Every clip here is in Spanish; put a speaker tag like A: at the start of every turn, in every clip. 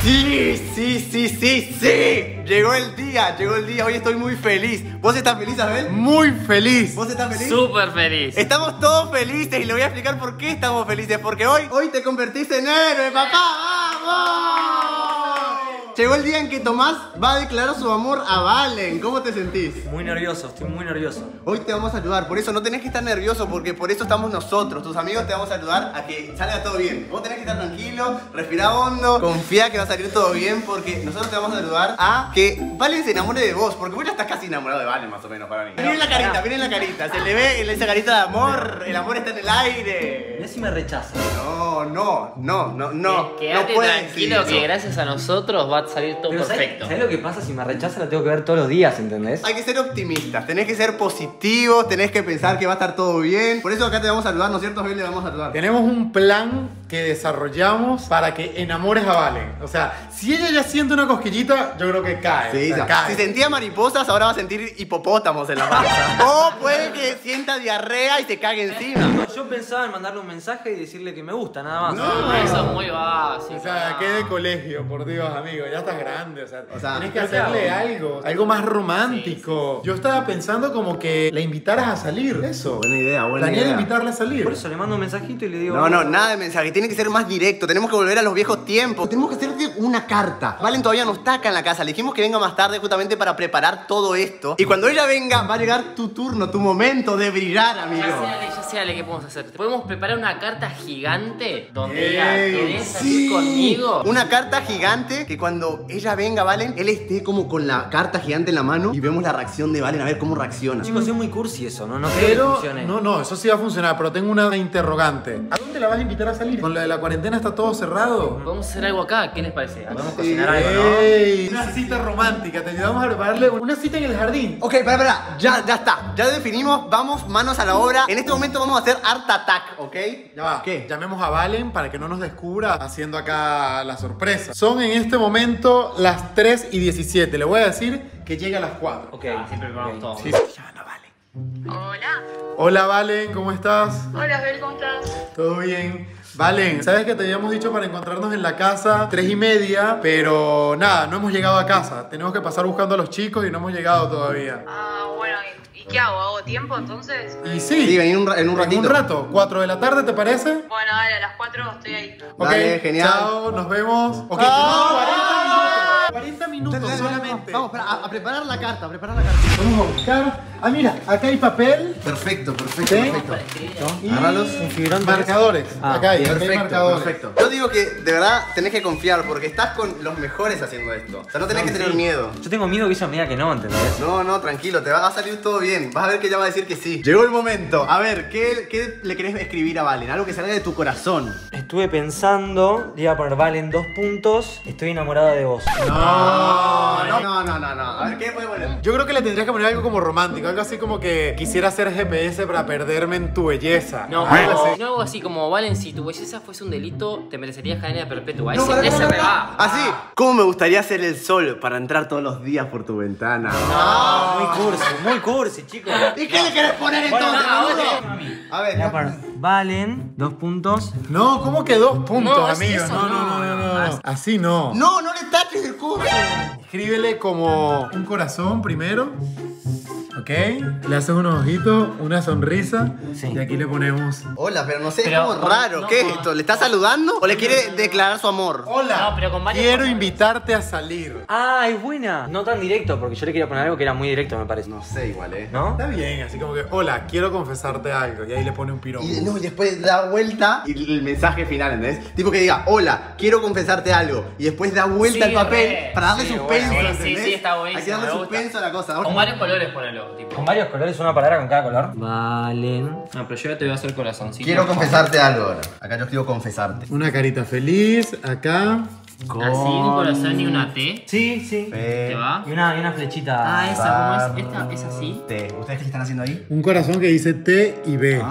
A: Sí, sí, sí, sí, sí. Llegó el día, hoy estoy muy feliz. ¿Vos estás feliz, Abel?
B: Muy feliz.
A: ¿Vos estás feliz?
C: Súper feliz.
A: Estamos todos felices y le voy a explicar por qué estamos felices. Porque hoy te convertiste en héroe, papá. ¡Vamos! Llegó el día en que Tomás va a declarar su amor a Valen. ¿Cómo te sentís?
C: Muy nervioso, estoy muy nervioso.
A: Hoy te vamos a ayudar, por eso no tenés que estar nervioso, porque por eso estamos nosotros, tus amigos te vamos a ayudar a que salga todo bien. Vos tenés que estar tranquilo, respirar hondo, confía que va a salir todo bien, porque nosotros te vamos a ayudar a que Valen se enamore de vos, porque vos ya estás casi enamorado de Valen, más o menos, para mí. Miren la carita, se le ve esa carita de amor, el amor está en el aire.
C: Mirá si me rechaza.
A: No
D: Quédate tranquilo que gracias a nosotros va a salir todo perfecto.
C: ¿Sabes lo que pasa? Si me rechaza la tengo que ver todos los días, ¿entendés?
A: Hay que ser optimistas, tenés que ser positivos, tenés que pensar que va a estar todo bien. Por eso acá te vamos a ayudar, ¿no es cierto, Abel? Le vamos a ayudar.
B: Tenemos un plan que desarrollamos para que enamores a Valen. O sea, si ella ya siente una cosquillita, yo creo que cae.
A: Sí,
B: o sea, cae.
A: Si sentía mariposas, ahora va a sentir hipopótamos en la panza. O puede que sienta diarrea y se cague encima.
C: Yo pensaba en mandarle un mensaje y decirle que me gusta, nada más.
D: No, eso es muy básico.
B: O sea, qué de colegio, por Dios, amigo. Ya estás grande, o sea tenés que
C: ¿qué
B: hacerle
C: hago?
B: algo más romántico. Sí. Yo estaba pensando como que la invitaras a salir, eso.
A: Buena idea.
B: Planear invitarla a salir.
C: Por eso le mando un mensajito y le digo...
A: No, nada de mensaje, tiene que ser más directo, tenemos que volver a los viejos tiempos. Tenemos que hacerte una carta. Valen todavía no está acá en la casa, le dijimos que venga más tarde justamente para preparar todo esto. Y cuando ella venga, va a llegar tu turno, tu momento de brillar, amigo.
D: Ya sé, Ale, ¿qué podemos hacer? ¿Podemos preparar una carta gigante donde diga, ¿querés salir conmigo?
A: Una carta gigante que cuando ella venga, Valen, él esté como con la carta gigante en la mano y vemos la reacción de Valen, a ver cómo reacciona.
C: Chicos, es muy cursi eso, ¿no? No creo que
B: Pero,
C: funcione.
B: no, eso sí va a funcionar, pero tengo una interrogante. ¿A dónde la vas a invitar a salir? ¿Con lo de la cuarentena está todo cerrado?
D: Podemos hacer algo acá, ¿qué les parece?
C: Podemos cocinar algo, ¿no?
B: ¡Ey! Una cita romántica, te ayudamos a prepararle una cita en el jardín.
A: Ok, para, ya está. Ya definimos, vamos manos a la obra. En este momento vamos a hacer Art Attack, ¿ok?
B: Ya va.
A: ¿Qué?
B: Llamemos a Valen para que no nos descubra haciendo acá la sorpresa. Son en este momento las 3:17. Le voy a decir que llegue a las 4.
C: Ok.
D: Siempre preparamos todo.
B: Sí, llaman a Valen.
E: Hola.
B: Hola Valen, ¿cómo estás?
E: Hola, Abel, ¿cómo estás?
B: ¿Todo bien? Valen, sabes que te habíamos dicho para encontrarnos en la casa 3:30, pero nada, no hemos llegado a casa. Tenemos que pasar buscando a los chicos y no hemos llegado todavía.
E: Ah, bueno, ¿y qué hago? ¿Hago tiempo entonces?
B: Y sí,
A: Sí, vení en un ratito.
B: en un rato, 4 de la tarde, ¿te parece?
E: Bueno, dale, a las 4 estoy ahí.
B: Ok,
A: Dale, genial.
B: chao, nos vemos. Ok, tenemos 40 minutos
A: Dale,
B: solamente.
A: Vamos, a preparar la carta,
B: Vamos a buscar. Ah, mira, acá hay papel.
A: Perfecto.
B: ¿Sí?
A: Y agárralos.
B: Marcadores.
C: Ah,
B: acá hay
A: Perfecto,
B: marcadores.
A: perfecto. Yo digo que de verdad tenés que confiar porque estás con los mejores haciendo esto. O sea, no tenés que tener miedo.
C: Yo tengo miedo que ella me diga que no, ¿entendés?
A: No, tranquilo, te va a salir todo bien. Vas a ver que ella va a decir que sí. Llegó el momento. A ver, ¿qué le querés escribir a Valen? Algo que salga de tu corazón.
C: Estuve pensando, le iba a poner Valen 2 puntos, estoy enamorada de vos.
A: No. A ver, ¿qué puede poner?
B: Yo creo que le tendrías que poner algo como romántico, algo así como que quisiera hacer GPS para perderme en tu belleza.
D: No, algo así como, Valen, si tu belleza fuese un delito, te merecerías cadena perpetua. Ese reba.
A: Así. ¿Cómo me gustaría ser el sol para entrar todos los días por tu ventana?
C: Muy cursi, chicos.
A: ¿Y qué le querés poner
C: Bueno,
A: entonces,
C: no,
A: boludo?
C: a ver,
A: A ver,
C: Valen 2 puntos.
B: No, ¿cómo que 2 puntos,
D: No, así
B: amigo?
D: eso
B: No.
D: no.
B: Así no.
A: no le taches el curso.
B: Escríbele como un corazón primero. Ok, le haces unos ojitos, una sonrisa.
C: Sí.
B: Y aquí le ponemos.
A: Hola, pero no sé,
D: Pero,
A: es como raro.
D: no,
A: ¿Qué es
D: no.
A: esto? ¿Le está saludando o le quiere declarar su amor?
B: Hola,
D: No, pero con varios
B: quiero
D: colores.
B: invitarte a salir.
C: Ah, es buena. No tan directo, porque yo le quería poner algo que era muy directo, me parece.
A: No sé, igual,
C: ¿No?
B: Está bien, así como que, hola, quiero confesarte algo. Y ahí le pone un piropo.
A: Y después da vuelta y el mensaje final, ¿entendés? Tipo que diga, hola, quiero confesarte algo. Y después da vuelta
D: Sí,
A: el papel
D: re.
A: para darle
D: Sí,
A: suspenso,
D: bueno,
A: ¿entendés?
D: sí, está buenísimo,
A: Hay que darle
D: me gusta.
A: suspenso a la cosa.
D: Con varios colores ponelo, tipo.
C: Con varios colores, una palabra con cada color. Valen.
D: No, pero yo ya te voy a hacer corazoncito.
A: Quiero confesarte algo ahora. Acá yo escribo confesarte.
B: Una carita feliz, acá.
D: Así, un corazón y una T.
C: Sí.
D: ¿Te va?
C: Y una flechita.
D: Ah, esa, ¿cómo es? Esta es así.
A: ¿Ustedes qué le están haciendo ahí?
B: Un corazón que dice T y B.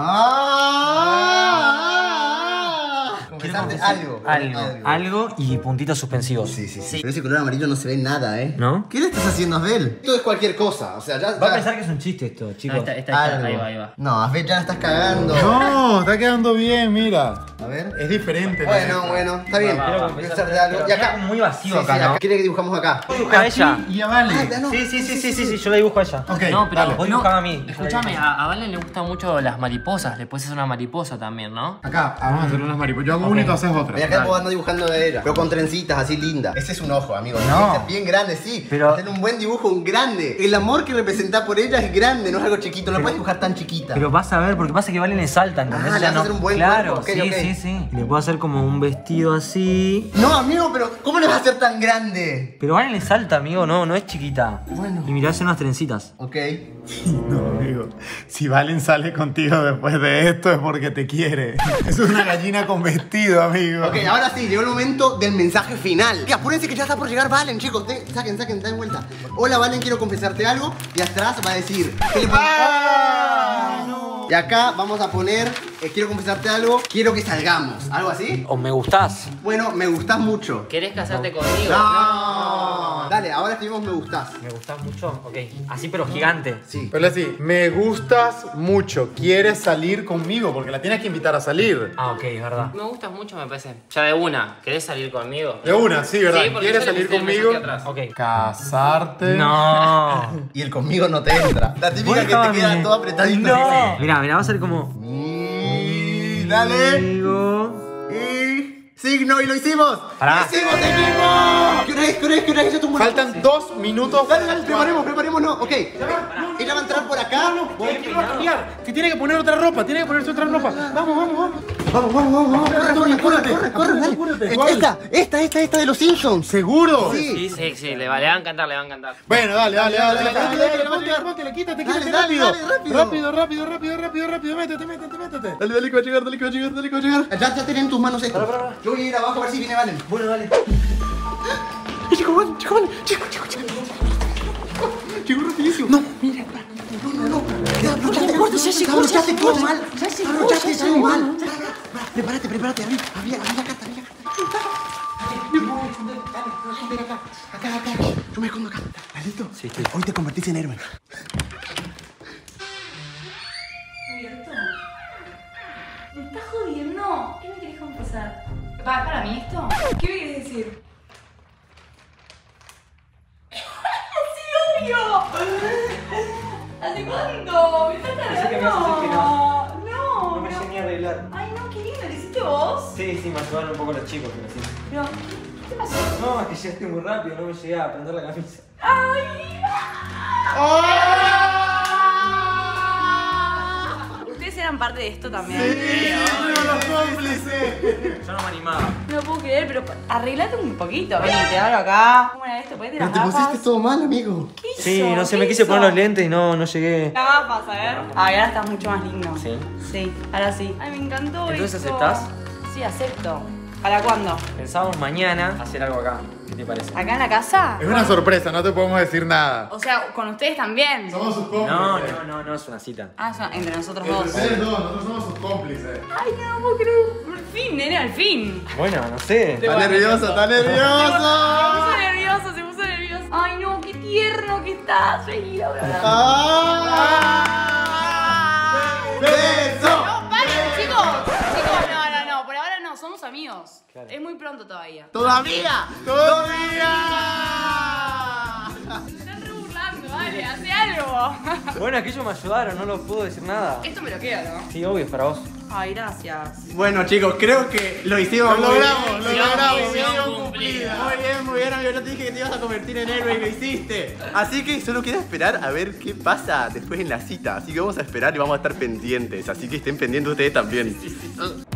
A: Confesarte algo.
C: Algo y puntitos suspensivos.
A: Sí. Pero ese color amarillo no se ve nada, ¿eh?
C: ¿No?
A: ¿Qué le estás haciendo a Asbel? Esto es cualquier cosa. O sea, ya.
C: Va a pensar que es un chiste esto, chicos.
D: Ahí está,
A: Algo.
D: ahí va.
A: No, Asbel ya la estás cagando.
B: No, está quedando bien, mira.
A: A ver.
B: Es diferente.
A: Bueno, está bien.
C: Quiero
A: Quiero hacerte algo.
C: pero
A: Y acá.
C: queda como muy vacío
A: Sí,
C: acá,
A: sí,
C: ¿no?
A: ¿Quiere que dibujamos acá?
C: Dibuja a ella.
B: Y ya vale.
C: Sí, yo la dibujo a ella.
B: Ok,
D: No, pero
B: dale.
C: Vos dibujame a mí.
D: Escúchame, a Valen le gustan mucho las mariposas. Le puedes hacer una mariposa también, ¿no?
B: Acá, vamos a hacer unas mariposas. Yo hago una y tú haces otra.
A: Y acá puedo andar dibujando de ella. Pero con trencitas así lindas. Ese es un ojo, amigo.
B: No.
A: Este es bien grande, sí.
C: Pero-
A: hacer un buen dibujo, un grande. El amor que representa por ella es grande, no es algo chiquito. No lo puedes dibujar tan chiquita.
C: Pero vas a ver, porque pasa que Valen le salta, ¿entendés?
A: Ah, le
C: Ella
A: vas a hacer un buen
C: claro,
A: cuerpo, ok,
C: sí,
A: ok.
C: sí. Le puedo hacer como un vestido así.
A: No, amigo, pero ¿cómo le vas a hacer tan grande?
C: Pero Valen le salta, amigo, no es chiquita.
A: Bueno.
C: Y mirá, hace unas trencitas.
A: Ok.
B: No, amigo. Si Valen sale contigo después de esto es porque te quiere. Es una gallina con vestido, amigo.
A: Ok, ahora sí, llegó el momento del mensaje final. Que apúrense que ya está por llegar Valen, chicos. Saquen, den vuelta. Hola, Valen, quiero confesarte algo. Y atrás va a decir. ¿Qué le pasa?
B: ¡Ah!
A: Y acá vamos a poner. Quiero confesarte algo. Quiero que salgamos. ¿Algo así?
C: O me gustás.
A: Bueno, me gustás mucho.
D: ¿Querés casarte conmigo?
A: No. Dale, ahora escribimos me gustás.
C: ¿Me gustás mucho? Ok. Así pero gigante.
A: Sí.
B: Pero así, me gustas mucho. ¿Quieres salir conmigo? Porque la tienes que invitar a salir.
C: Ah, ok, es verdad.
D: Me gustas mucho, me parece. Ya de una. ¿Querés salir conmigo?
B: De una, sí, ¿verdad?
D: Sí, porque
B: ¿Quieres
D: yo le
B: salir
D: puse el
B: conmigo?
D: mensaje atrás.
C: Ok.
B: Casarte.
C: No.
A: Y el conmigo no te entra. La típica que te
C: Déjame.
A: queda todo apretadito.
C: No. Mira, va a ser como.
A: Y dale.
C: Amigo.
A: Y signo y lo hicimos.
C: Pará.
A: ¡Lo hicimos, equipo! ¿Qué hora es? ¿Qué hora es? ¿Qué hora es? Ya tengo una-
B: Faltan 2 minutos.
A: Dale, preparémonos. Ok. Ella va a entrar por acá.
B: ¿Quién va a cambiar? Que tiene que poner otra ropa, tiene que ponerse otra ropa. Vamos.
A: Vamos. Corre, dale. Esta de los Simpsons.
B: ¿Seguro?
A: Sí.
D: Sí, le va a encantar, le va a encantar.
B: Bueno, dale.
A: Dale,
B: Ponte, quítate,
A: Dale,
B: rápido.
A: rápido.
B: Rápido, métete.
A: Dale, que va a llegar. Ya tienen en tus manos esto. Yo voy a ir abajo a ver si viene Valen.
C: Bueno, dale.
A: Chico, Valen. Chico, rapidísimo. No, mira. No. Ya se todo mal. Prepárate. Abrí la carta. Acá. Yo me escondo acá. ¿Estás listo?
C: Sí, estoy.
A: Hoy te convertís en héroe.
F: ¿Abierto? ¿Me estás jodiendo? ¿Qué me querés confesar? ¿Para mí esto? ¿Qué me querés decir? ¡Sí, obvio! ¿Hace cuánto? ¿Me estás
C: Pensé que me ibas a decir que
F: cargando?
C: No
F: No,
C: me
F: pero...
C: llegué a arreglar.
F: Ay, no, qué lindo, ¿lo hiciste vos?
C: Sí, me ayudaron un poco los chicos, pero sí.
F: Pero, ¿qué te pasó?
C: No, es que llegaste muy rápido, no me llegué a prender la camisa.
F: ¡Ay! Ustedes eran parte de esto también.
C: Yo no me animaba.
F: No lo puedo creer, pero arreglate un poquito. Vení, te abro acá. ¿Cómo era esto? Ponete las
A: Pero te
F: gafas.
A: pusiste todo mal, amigo.
F: ¿Qué hizo?
C: Sí, no sé,
F: ¿Qué
C: me quise
F: hizo?
C: poner los lentes y no llegué.
F: Las gafas, a ver. Ay, ahora estás mucho más lindo.
C: ¿Sí?
F: Sí, ahora sí. Ay, me encantó.
C: ¿Entonces
F: esto.
C: aceptás?
F: Sí, acepto. ¿Para cuándo?
C: Pensábamos mañana hacer algo acá. ¿Qué te parece?
F: ¿Acá en la casa?
B: Es una sorpresa, no te podemos decir nada.
F: O sea, con ustedes también.
B: Somos sus cómplices.
C: No, es una cita.
F: Ah, son entre nosotros dos.
B: Ustedes dos, nosotros somos sus cómplices.
F: Ay, no puedo creer. Al fin, nene, al fin.
C: Bueno, no sé.
A: Está nervioso.
F: Se puso nervioso. Ay, no, qué tierno que estás. Vení, Laura.
A: ¡Beso!
F: No, paren, chicos. Chicos, no. Por ahora no, somos amigos.
C: Claro.
F: Es muy pronto todavía.
A: ¡Todavía!
F: Se están re burlando, dale, hace algo.
C: Bueno, es que ellos me ayudaron, no lo puedo decir nada.
F: Esto me lo quedo, ¿no?
C: Sí, obvio, es para vos.
F: Ay, gracias.
A: Bueno, chicos, creo que lo hicimos.
B: Lo
A: muy
B: logramos,
A: bien.
B: lo logramos.
D: Misión
B: Misión
D: cumplida.
B: cumplida.
A: Muy bien, amigo. Yo te dije que te ibas a convertir en héroe y lo hiciste. Así que solo queda esperar a ver qué pasa después en la cita. Así que vamos a esperar y vamos a estar pendientes. Así que estén pendientes ustedes también.